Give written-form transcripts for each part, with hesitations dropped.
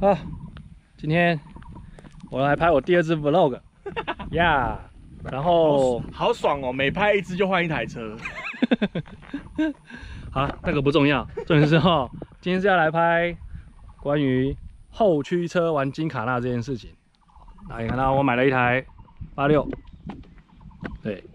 好，今天我来拍我第2支 vlog 呀，然后好爽哦，每拍1支就换1台车。 好，那个不重要，重点是今天是要来拍关于后驱车玩金卡纳这件事情。大家看到我买了一台86，对，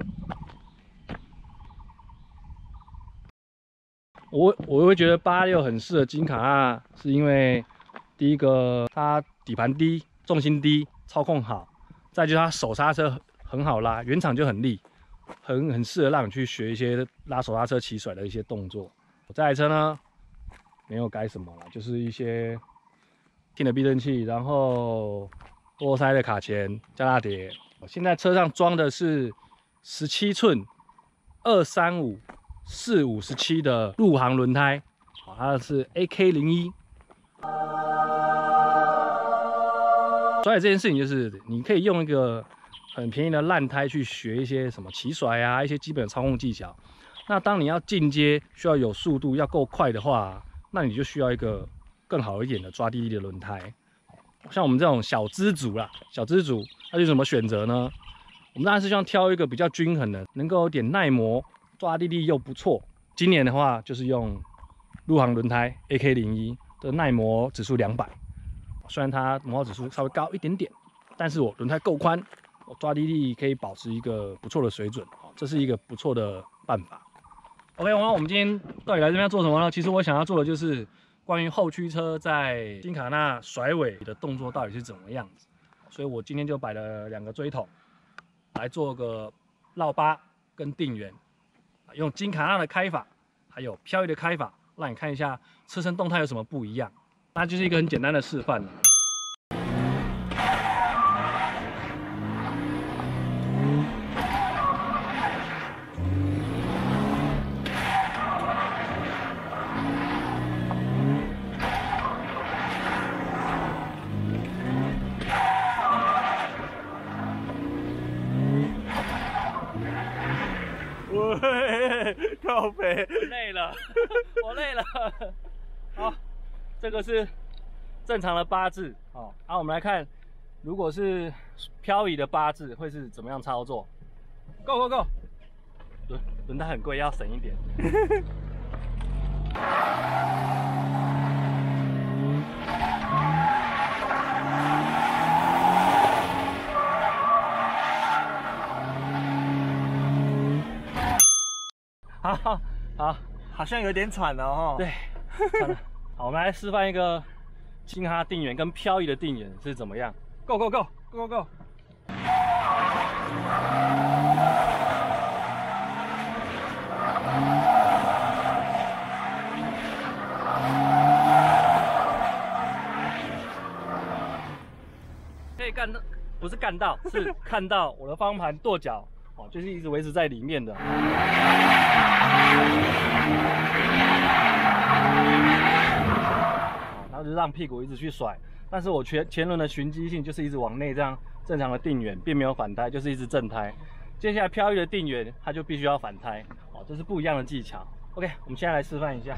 我会觉得86很适合金卡纳，是因为第一个它底盘低，重心低，操控好，再就是它手刹车很好拉，原厂就很利，很适合让你去学一些拉手刹车起甩的一些动作。这台车呢没有改什么啦，就是一些听的避震器，然后多塞的卡钳、加大碟。现在车上装的是17寸235 457的陆航轮胎，它是 AK01。所以这件事情就是你可以用一个很便宜的烂胎去学一些什么起甩啊，一些基本的操控技巧。那当你要进阶，需要有速度，要够快的话，那你就需要一个更好一点的抓地力的轮胎。像我们这种小资族啦，小资族，那就怎么选择呢？我们当然是希望挑一个比较均衡的，能够有点耐磨，抓地力又不错。今年的话，就是用陆航轮胎 AK01的耐磨指数200，虽然它磨耗指数稍微高一点点，但是我轮胎够宽，我抓地力可以保持一个不错的水准，这是一个不错的办法。OK， 那我们今天到底来这边要做什么呢？其实我想要做的就是关于后驱车在金卡纳甩尾的动作到底是怎么样子，所以我今天就摆了2个锥筒来做个绕八跟定圆，用金卡纳的开法还有漂移的开法，让你看一下车身动态有什么不一样。那就是一个很简单的示范了。 喂，靠北， 累了，我累了。好，这个是正常的8字，好，我们来看，如果是漂移的8字会是怎么样操作 ？Go go go！ 轮胎很贵，要省一点。好， 好像有点喘了哦。 对，好了，好，我们来示范一个金卡纳定圆跟漂移的定圆是怎么样。Go go go go go！ 可以干到，不是干到，是看到我的方向盘舵脚。就是一直维持在里面的，然后就让屁股一直去甩，但是我前轮的循迹性就是一直往内这样正常的定圆，并没有反胎，就是一直正胎。接下来漂移的定圆，它就必须要反胎，这是不一样的技巧。OK， 我们现在来示范一下。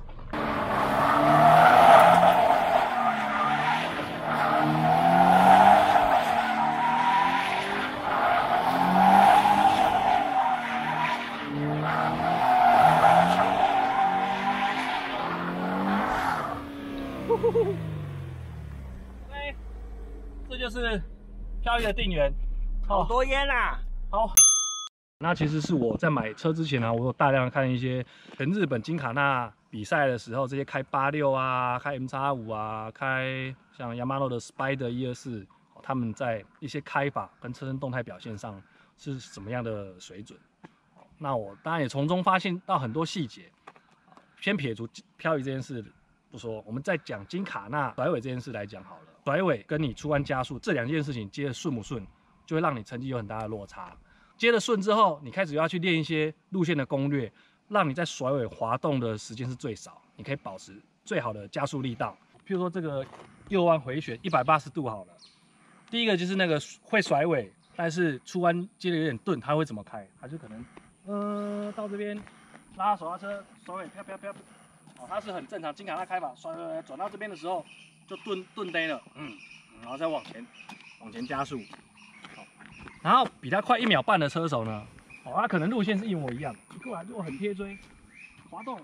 这就是漂移的定圆， 好多烟啊！ 好，那其实是我在买车之前啊，我有大量看一些全日本金卡纳比赛的时候，这些开86啊、开 MX5 啊、开像 Yamaha 的 Spider 124，他们在一些开法跟车身动态表现上是什么样的水准。那我当然也从中发现到很多细节。先撇除漂移这件事不说，我们再讲金卡纳甩尾这件事来讲好了。甩尾跟你出弯加速这2件事情接得顺不顺，就会让你成绩有很大的落差。接得顺之后，你开始要去练一些路线的攻略，让你在甩尾滑动的时间是最少，你可以保持最好的加速力道。譬如说这个右弯回旋180度好了，第一个就是那个会甩尾，但是出弯接的有点钝，它会怎么开？它就可能到这边拉手刹车，甩尾飘飘飘， 哦，它是很正常，金卡纳开法，转到这边的时候就顿呆了，然后再往前加速，好，然后比他快1秒半的车手呢，哦，他可能路线是一模一样，一过来就很贴追，滑动，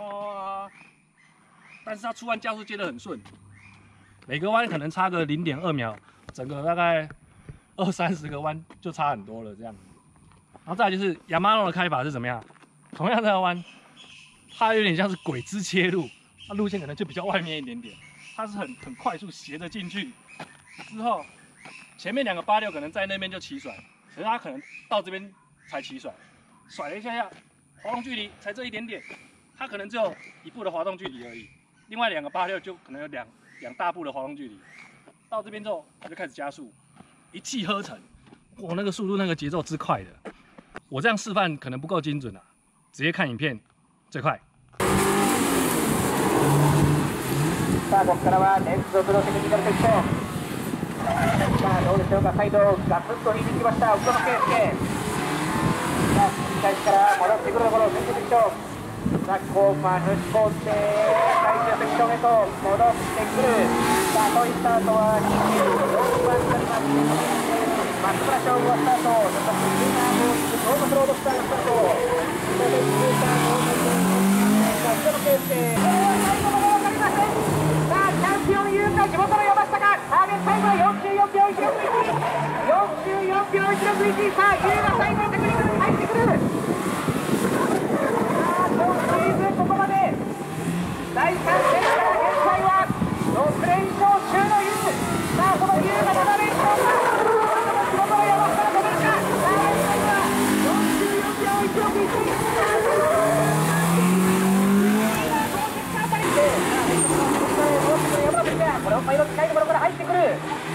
但是他出弯加速接得很顺，每个弯可能差个0.2秒，整个大概20-30个弯就差很多了这样子。然后再来就是雅马哈的开法是怎么样？同样这个弯，它有点像是鬼之切入，它路线可能就比较外面一点点，它是很快速斜着进去，之后前面2个86可能在那边就起甩，可是它可能到这边才起甩，甩了一下，滑动距离才这一点点，它可能只有1步的滑动距离而已，另外2个86就可能有两大步的滑动距离，到这边之后它就开始加速，一气呵成，哇，那个速度那个节奏之快的，我这样示範可能不夠精準啊，直接看影片最快。 さあここからは連続のテクニカルセクション。さあどうでしょうか、サイドガツンと引いてきました奥野圭介。さあ切り返しから戻ってくるところ、連続セクション。さあこう抜き込んで最終セクションへと戻ってくる。さあトイスタートは24番になります。松村翔吾はスタート、そしてスーパーボールロードスロードスタートスタート、そしてスーパーボール奥野圭介。これは最後まで分かりません。さあチャンピオン優勝地元の山下か。ターゲットタイムは44秒161444秒1611。さあ優が最後のテクニックに入ってくる。さあ今シーズンここまで第3戦から現在は6連勝中の優。さあその優が7連勝か。地元の山下が止めるか。さあ現在は44秒1611。これをパイロット近いところから入ってくる。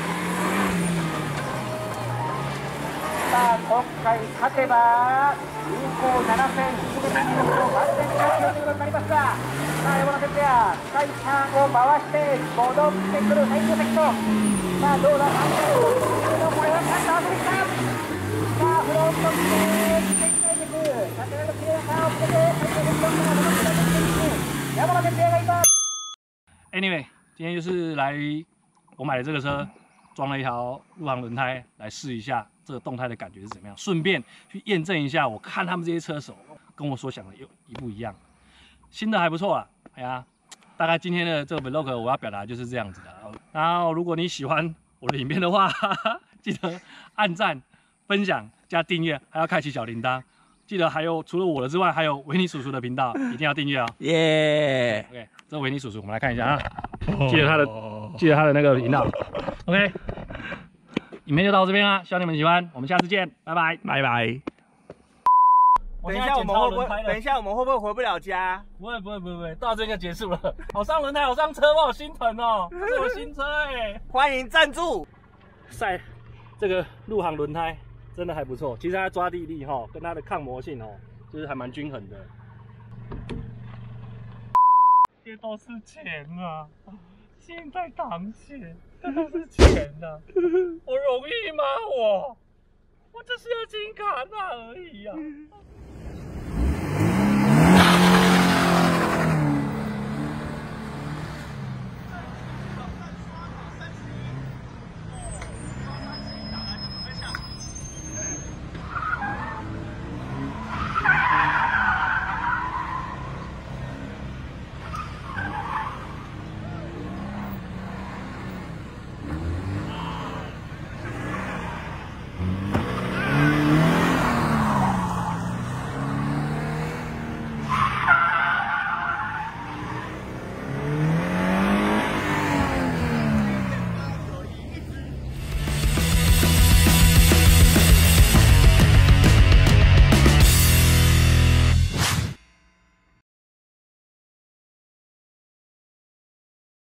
さあ今回勝てば有効7戦全ての完全チャンピオンということになりますが、さあ山田哲也スカイターンを回して戻ってくる最終セクション。さあどうだ、3回のこれはちゃんと遊びきた。さあフロントして展開でくる縦のきれいなカーをつけて最終セクションから戻ってくる山田哲也が今。 Anyway， 今天就是来我买的这个车，装了一条陆航轮胎来试一下这个动态的感觉是怎么样，顺便去验证一下，我看他们这些车手跟我所想的有一不一样。新的还不错啦，哎呀，大概今天的这个 vlog 我要表达就是这样子的。然后如果你喜欢我的影片的话，记得按赞、分享、加订阅，还要开启小铃铛。记得还有除了我的之外，还有维尼叔叔的频道，一定要订阅哦。 耶 OK， 这维尼叔叔，我们来看一下啊，记得他的那个频道。OK， 影片就到这边啦，希望你们喜欢，我们下次见，拜拜， 拜拜。等一下我们会不会回不了家？ 不会，到这边就结束了。好上轮胎，好上车，我好心疼哦，这是我新车哎。 欢迎赞助。 晒这个陆航轮胎真的还不错，其实它抓地力哈，跟它的抗磨性哦，就是还蛮均衡的。这都是钱啊！现在当钱，这都是钱啊！我容易吗？我只是要金卡纳而已啊！